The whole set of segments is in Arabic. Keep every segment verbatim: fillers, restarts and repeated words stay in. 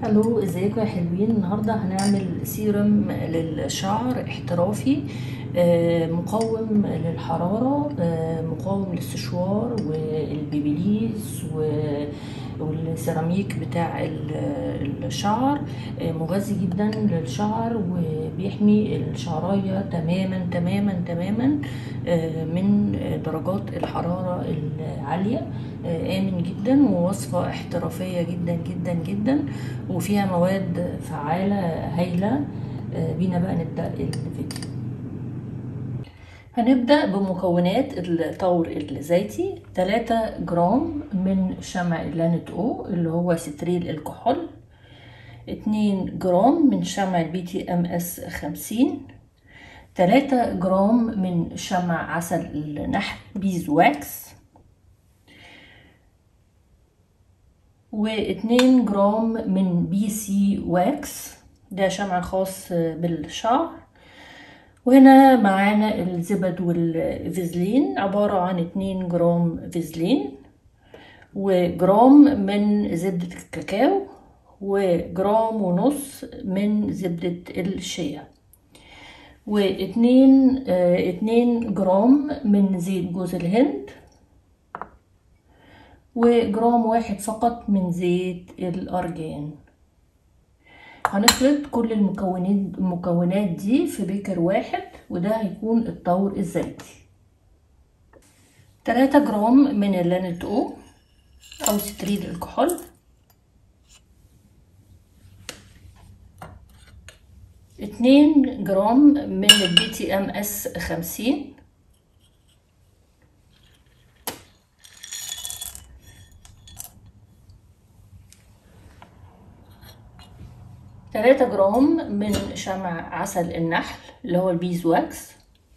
الو، ازيكم يا حلوين؟ النهارده هنعمل سيرم للشعر احترافي، آه، مقاوم للحرارة، آه، مقاوم للسشوار والبيبيليز والسيراميك بتاع الشعر، آه، مغذي جدا للشعر وبيحمي الشعراية تماما تماما تماما آه، من درجات الحرارة العالية. آه، آمن جدا ووصفة احترافية جدا جدا جدا وفيها مواد فعالة هايلة. آه، بينا بقى نبدأ الفيديو. هنبدأ بمكونات الطور الزيتي: ثلاثة جرام من شمع لانت او اللي هو ستريل الكحول، اتنين جرام من شمع البي تي ام اس خمسين، ثلاثة جرام من شمع عسل النحل بيز واكس، واتنين جرام من بي سي واكس، ده شمع خاص بالشعر. وهنا معانا الزبد والفازلين، عبارة عن اتنين جرام فازلين، وجرام من زبدة الكاكاو، وجرام ونص من زبدة الشيا، واتنين اه اتنين جرام من زيت جوز الهند، وجرام واحد فقط من زيت الأرجان. هنخلط كل المكونات المكونات دي في بيكر واحد، وده هيكون الطور الزيتي. ثلاثة جرام من اللانت او او ستريل الكحول، اتنين جرام من البي تي ام اس خمسين، ثلاثة جرام من شمع عسل النحل اللي هو البيز واكس،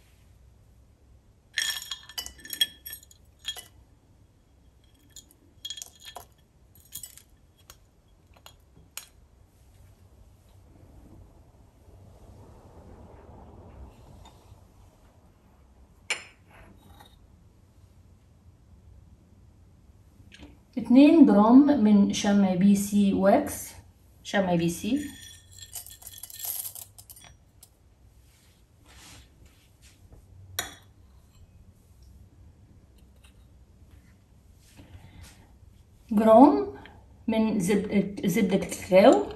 اتنين جرام من شمع بي سي واكس، شمع بي سي، جرام من زبدة زبدة الكاكاو،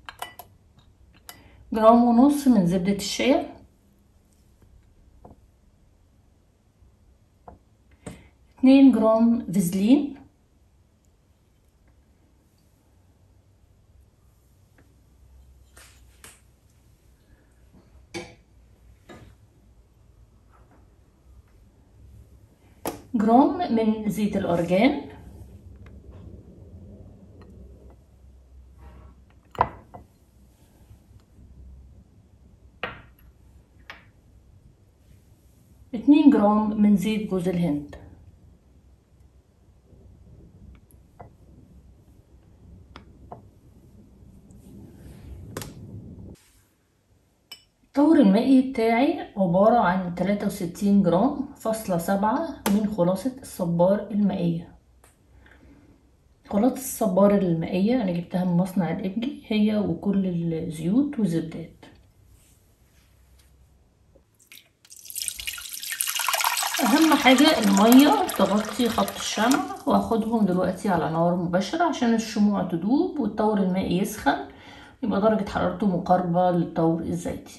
جرام ونص من زبدة الشيا، اتنين جرام فازلين، جرام من زيت الأرجان، اتنين جرام من زيت جوز الهند. الطور المائي بتاعي عبارة عن تلاتة وستين جرام فاصلة سبعة من خلاصة الصبار المائية. خلاصة الصبار المائية أنا جبتها من مصنع الإبلي، هي وكل الزيوت والزبدات. أهم حاجة المية تغطي خط الشمع، وهاخدهم دلوقتي على نار مباشرة عشان الشموع تدوب والطور المائي يسخن، يبقى درجة حرارته مقاربة للطور الزيتي.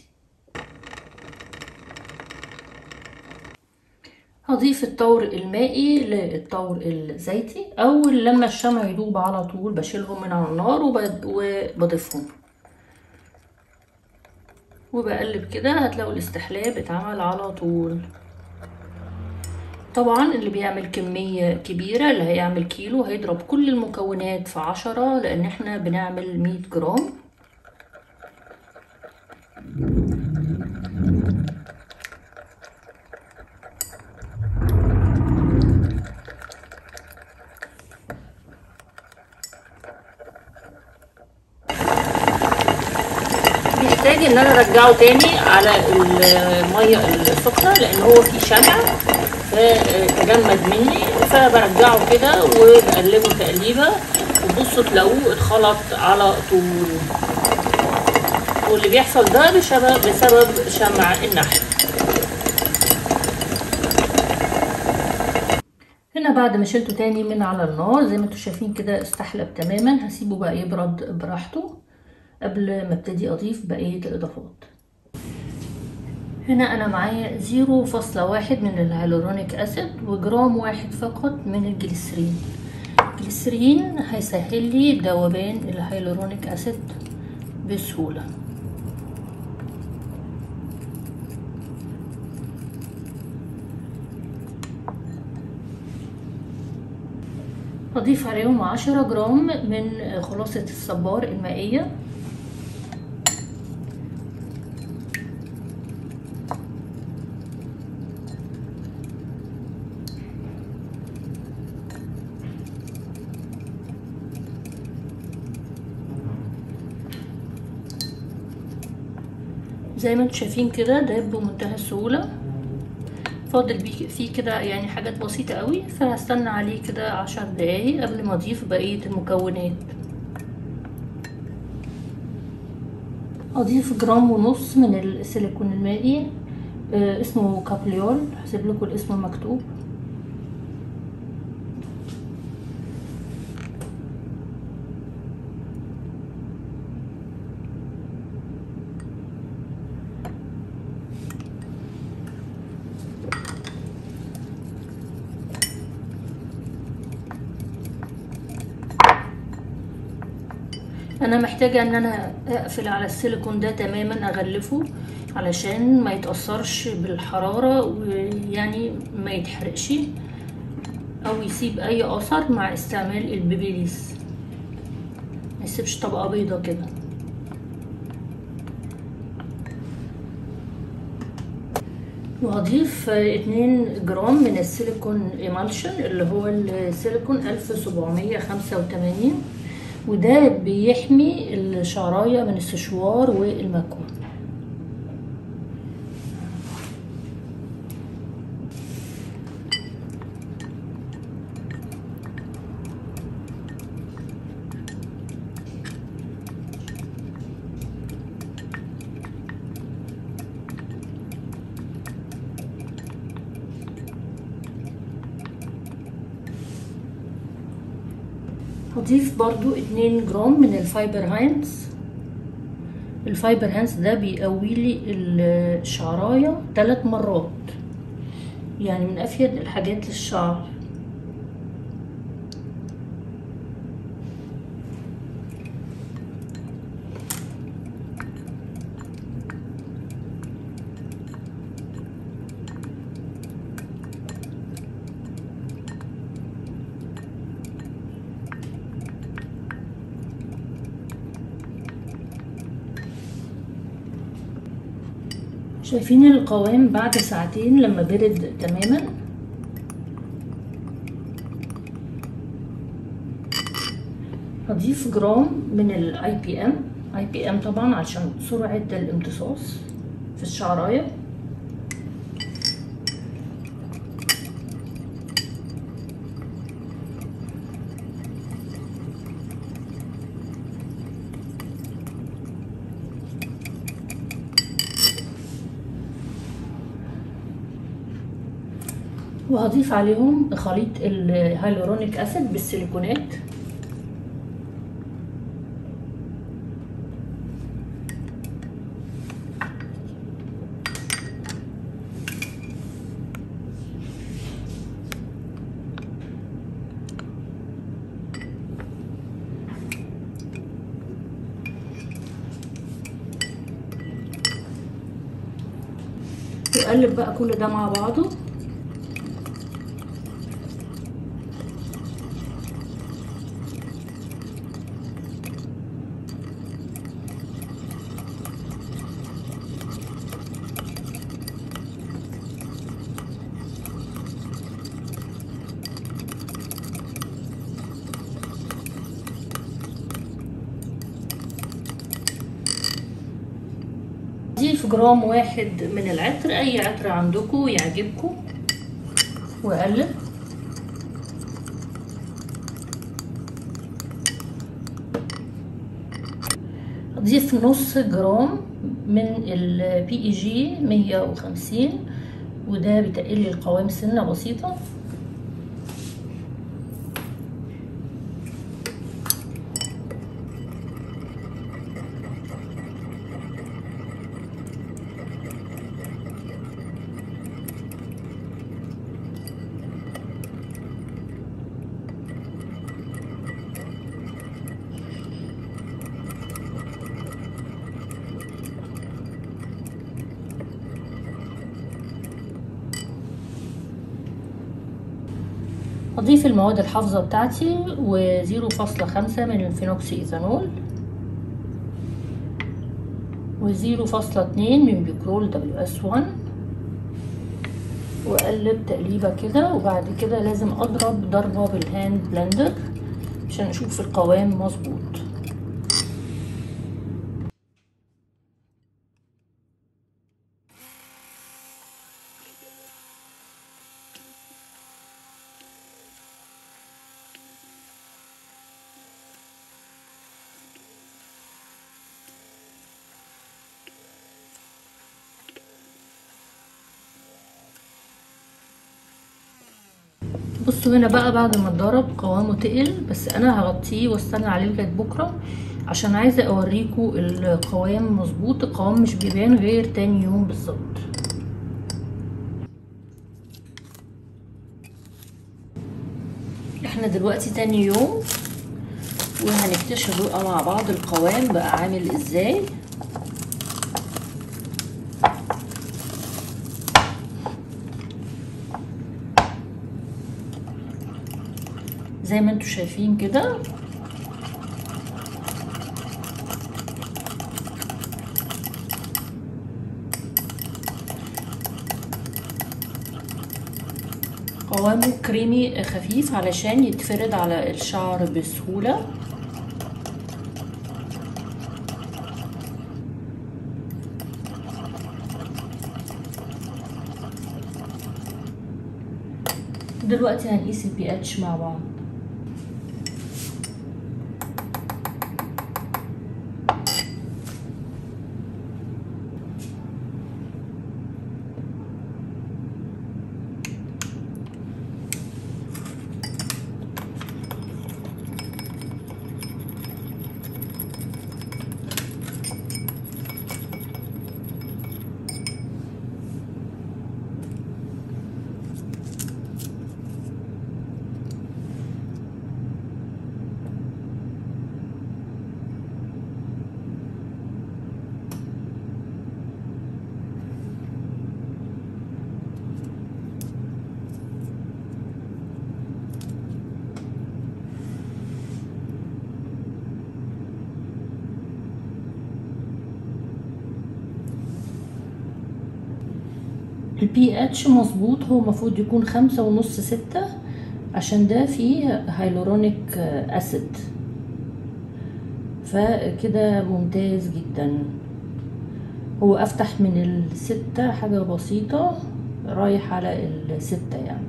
هضيف الطور المائي للطور الزيتي. اول لما الشمع يدوب على طول بشيلهم من على النار وبضيفهم وبقلب كده، هتلاقوا الاستحلاب اتعمل على طول. طبعا اللي بيعمل كمية كبيرة اللي هيعمل كيلو هيضرب كل المكونات في عشرة، لان احنا بنعمل مية جرام. محتاج ان انا ارجعه تاني على الميه السخنه لان هو فيه شمع فتجمد مني، فبرجعه كده وبقلبه تقليبه هتبصوا تلاقوه اتخلط على طول، واللي بيحصل ده بسبب بسبب شمع النحل. هنا بعد ما شلته تاني من على النار زي ما انتوا شايفين كده استحلب تماما. هسيبه بقى يبرد براحته قبل ما ابتدي اضيف بقية الاضافات. هنا انا معايا زيرو فاصلة واحد من الهيالورونيك اسيد وجرام واحد فقط من الجليسرين. الجليسرين هيسهل لي ذوبان الهيالورونيك اسيد بسهولة. هضيف عليهم عشرة جرام من خلاصة الصبار المائية. زي ما انتم شايفين كده داب بمنتهى السهولة. فاضل بيه فيه كده يعني حاجات بسيطة قوي، فهستنى عليه كده عشر دقايق قبل ما اضيف بقية المكونات. اضيف جرام ونص من السيليكون المائي آه اسمه كابليول، هسيب لكم الاسم المكتوب. انا محتاجة ان انا اقفل على السيليكون ده تماما، اغلفه علشان ما يتأثرش بالحرارة ويعني ما يتحرقش او يسيب اي اثر مع استعمال البيبيليس، ما يسيبش طبقة بيضة كده. وهضيف اتنين جرام من السيليكون ايمالشن اللي هو السيليكون ألف وسبعمية خمسة وتمانين، وده بيحمي الشعراية من السشوار والمكوى. هضيف برضو اتنين جرام من الفايبر هاينز. الفايبر هاينز ده بيقوي لي الشعراية ثلاث مرات، يعني من افيد الحاجات للشعر. شايفين القوام بعد ساعتين لما برد تماما؟ هضيف جرام من الاي بي ام. اي بي ام طبعا عشان سرعة الامتصاص في الشعراية. وهضيف عليهم خليط الهيالورونيك اسيد بالسيليكونات. وأقلب بقى كل ده مع بعضه. ضيف جرام واحد من العطر، اي عطر عندكم يعجبكم، واقلب. اضيف نص جرام من البي اي جي مية وخمسين، وده بيتقل لي القوام سنه بسيطه. اضيف المواد الحافظه بتاعتي وزيرو فاصلة خمسة من الفينوكسي ايثانول وزيرو فاصلة اتنين من بيكرول دبليو اس واحد، واقلب تقليبه كده. وبعد كده لازم اضرب ضربه بالهاند بلندر عشان اشوف القوام مظبوط. بصوا هنا بقى بعد ما اتضرب قوامه تقل، بس انا هغطيه واستنى عليه لغايه بكره عشان عايزه اوريكم القوام مظبوط. القوام مش بيبان غير تاني يوم بالظبط. احنا دلوقتي تاني يوم وهنكتشف بقى مع بعض القوام بقى عامل ازاي. زي ما انتوا شايفين كده قوامه كريمي خفيف علشان يتفرد على الشعر بسهولة. دلوقتي هنقيس البي اتش مع بعض. البي اتش مظبوط، هو المفروض يكون خمسة ونص ستة عشان ده فيه هايلورونيك اسيد، فكده ممتاز جدا. هو افتح من الستة حاجة بسيطة رايح على الستة يعني.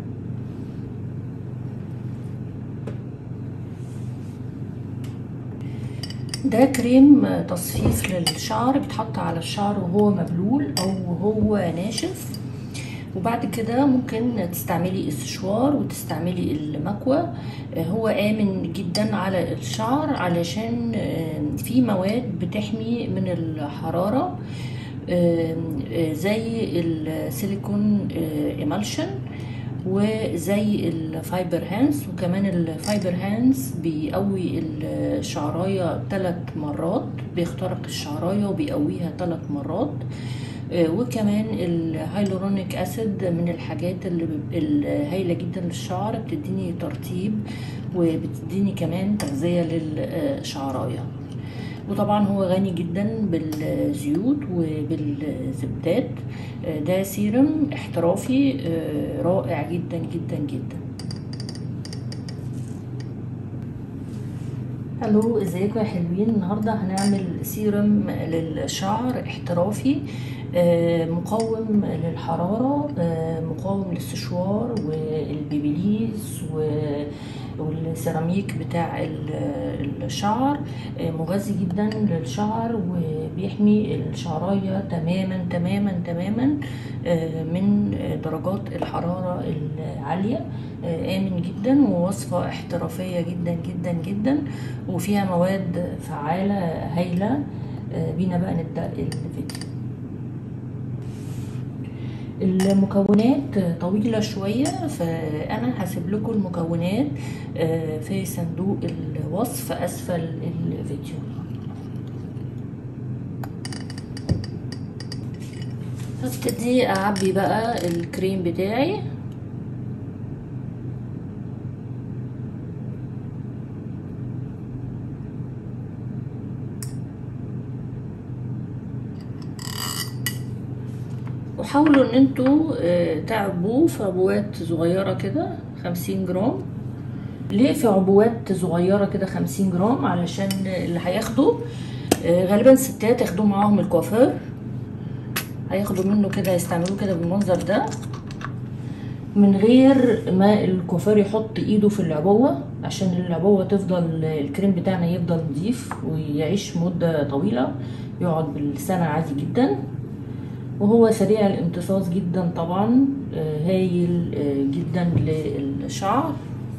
ده كريم تصفيف للشعر بيتحط على الشعر وهو مبلول او هو ناشف، وبعد كده ممكن تستعملي السشوار وتستعملي المكوى. هو آمن جدا على الشعر علشان في مواد بتحمي من الحرارة زي السيليكون إيمالشن وزي الفايبر هانز. وكمان الفايبر هانز بيقوي الشعراية ثلاث مرات، بيخترق الشعراية وبيقويها ثلاث مرات. وكمان الهايلورونيك اسيد من الحاجات اللي الهايله جدا للشعر، بتديني ترطيب وبتديني كمان تغذيه للشعرايه. وطبعا هو غني جدا بالزيوت وبالزبدات. ده سيرم احترافي رائع جدا جدا جدا. الو، ازيكم يا حلوين؟ النهارده هنعمل سيرم للشعر احترافي مقاوم للحرارة، مقاوم للسشوار والبيبيليز والسيراميك بتاع ال- الشعر مغذي جدا للشعر، وبيحمي الشعراية تماما تماما تماما من درجات الحرارة العالية. آمن جدا، ووصفة احترافية جدا جدا جدا، وفيها مواد فعالة هايلة. بينا بقى نبدأ الفيديو. المكونات طويلة شوية، فأنا هسيب لكم المكونات في صندوق الوصف أسفل الفيديو. هبتدي أعبي بقى الكريم بتاعي. وحاولوا ان انتوا تعبوه في عبوات صغيرة كده خمسين جرام. ليه في عبوات صغيرة كده خمسين جرام؟ علشان اللي هياخدوا غالبا ستات ياخدوه معاهم الكوافير، هياخدوا منه كده يستعملوه كده بالمنظر ده من غير ما الكوافير يحط ايده في العبوة، عشان العبوة تفضل الكريم بتاعنا يفضل نضيف ويعيش مدة طويلة، يقعد بالسنة عادي جدا. وهو سريع الامتصاص جدا طبعا، هايل جدا للشعر.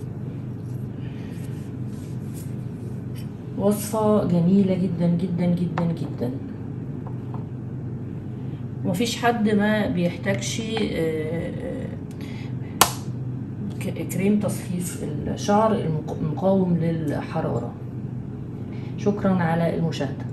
وصفة جميلة جدا جدا جدا جدا. مفيش حد ما بيحتاجش كريم تصفيف الشعر المقاوم للحرارة. شكرا على المشاهدة.